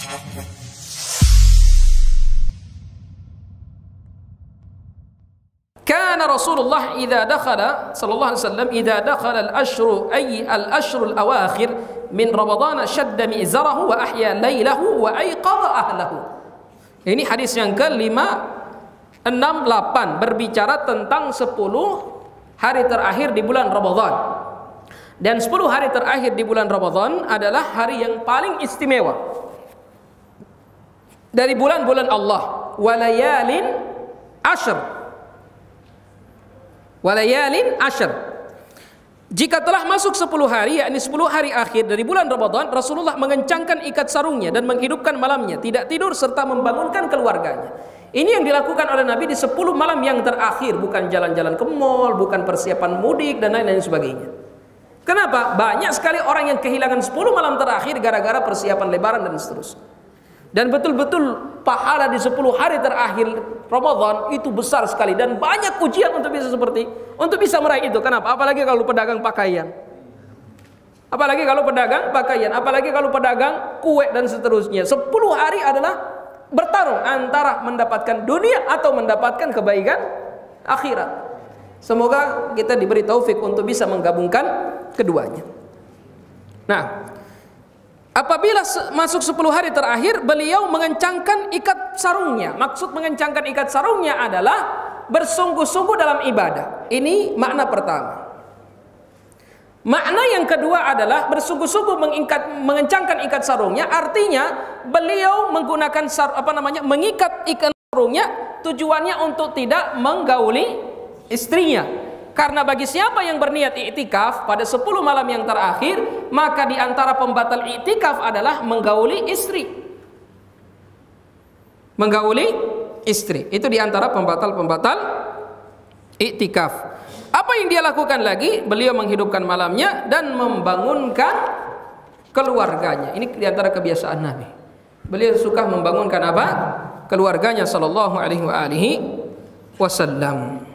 Kana Rasulullah idza dakhala sallallahu alaihi wasallam idza dakhala al-ashru ay al-ashru al-awakhir min Ramadan shadda mi'zarahu wa ahya lailahu wa ayqadha ahlahu. Ini hadis yang ke-568 berbicara tentang 10 hari terakhir di bulan Ramadan. Dan 10 hari terakhir di bulan Ramadan adalah hari yang paling istimewa dari bulan-bulan Allah. Walayalin ashr. Walayalin ashr. Jika telah masuk 10 hari, yakni 10 hari akhir dari bulan Ramadan, Rasulullah mengencangkan ikat sarungnya dan menghidupkan malamnya, tidak tidur serta membangunkan keluarganya. Ini yang dilakukan oleh Nabi di 10 malam yang terakhir, bukan jalan-jalan ke mall, bukan persiapan mudik dan lain-lain sebagainya. Kenapa? Banyak sekali orang yang kehilangan 10 malam terakhir gara-gara persiapan lebaran dan seterusnya. Dan betul-betul pahala di 10 hari terakhir Ramadan itu besar sekali dan banyak ujian untuk bisa meraih itu. Kenapa? Apalagi kalau pedagang pakaian. Apalagi kalau pedagang pakaian, apalagi kalau pedagang kue dan seterusnya. 10 hari adalah bertarung antara mendapatkan dunia atau mendapatkan kebaikan akhirat. Semoga kita diberi taufik untuk bisa menggabungkan keduanya. Nah, apabila masuk 10 hari terakhir, beliau mengencangkan ikat sarungnya. Maksud mengencangkan ikat sarungnya adalah bersungguh-sungguh dalam ibadah. Ini makna pertama. Makna yang kedua adalah bersungguh-sungguh mengencangkan ikat sarungnya. Artinya beliau menggunakan mengikat ikat sarungnya tujuannya untuk tidak menggauli istrinya. Karena bagi siapa yang berniat iktikaf pada 10 malam yang terakhir, maka di antara pembatal iktikaf adalah menggauli istri. Menggauli istri. Itu di antara pembatal-pembatal iktikaf. Apa yang dia lakukan lagi? Beliau menghidupkan malamnya dan membangunkan keluarganya. Ini di antara kebiasaan Nabi. Beliau suka membangunkan apa? Keluarganya sallallahu alaihi wasallam.